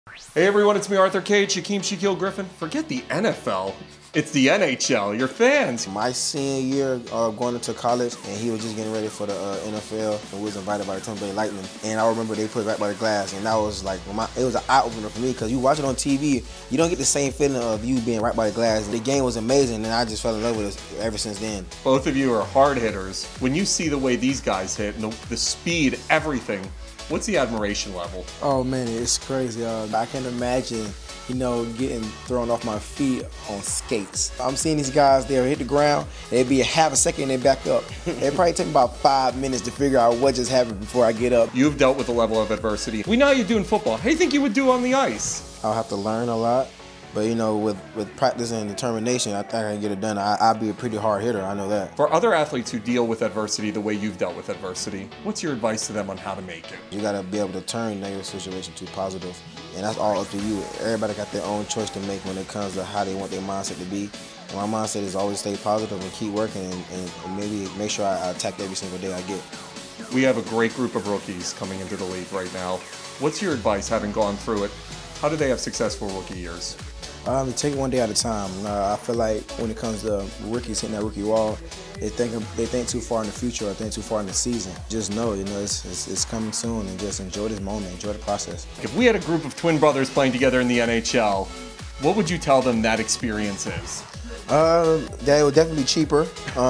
Hey everyone, it's me Arthur Cage, Shaquem Shaquill Griffin. Forget the NFL. It's the NHL, your fans. My senior year going into college, and he was just getting ready for the NFL, and we was invited by the Tampa Bay Lightning. And I remember they put it right by the glass, and that was like, it was an eye-opener for me, because you watch it on TV, you don't get the same feeling of you being right by the glass. The game was amazing, and I just fell in love with it ever since then. Both of you are hard hitters. When you see the way these guys hit, and the speed, everything, what's the admiration level? Oh man, it's crazy. I can imagine, getting thrown off my feet on skates. I'm seeing these guys, they'll hit the ground, it'd be a half a second and they back up. It probably take me about 5 minutes to figure out what just happened before I get up. You've dealt with a level of adversity. We know how you do in football. How do you think you would do on the ice? I'll have to learn a lot, but with practice and determination, I think I can get it done. I'll be a pretty hard hitter, I know that. For other athletes who deal with adversity the way you've dealt with adversity, what's your advice to them on how to make it? You gotta be able to turn negative situation to positive, and that's all up to you. Everybody got their own choice to make when it comes to how they want their mindset to be. And my mindset is always stay positive and keep working, and maybe make sure I attack every single day I get. We have a great group of rookies coming into the league right now. What's your advice, having gone through it? How do they have successful rookie years? Take it one day at a time. I feel like when it comes to rookies hitting that rookie wall, they think too far in the future or think too far in the season. Just know, it's coming soon, and just enjoy this moment, enjoy the process. If we had a group of twin brothers playing together in the NHL, what would you tell them that experience is? That it would definitely be cheaper.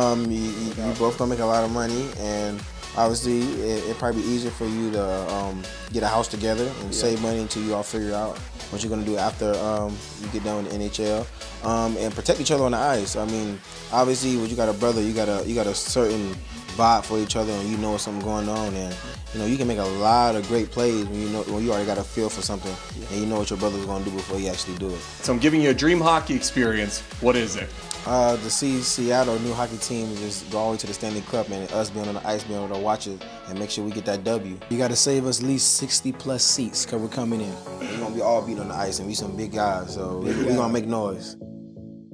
You both gonna make a lot of money, and obviously it'd probably be easier for you to get a house together and save money until you all figure out what you're gonna do after you get done with the NHL, and protect each other on the ice. I mean, obviously, when you got a brother, you got a certain vibe for each other, and you know something going on, and you can make a lot of great plays when you already got a feel for something, and you know what your brother's gonna do before you actually do it. So I'm giving you a dream hockey experience. What is it? To see Seattle, new hockey team, just go all the way to the Stanley Cup, and us being on the ice, being able to watch it and make sure we get that W. You got to save us at least 60+ seats, because we're coming in. We're going to be all beat on the ice, and we some big guys, so we're going to make noise.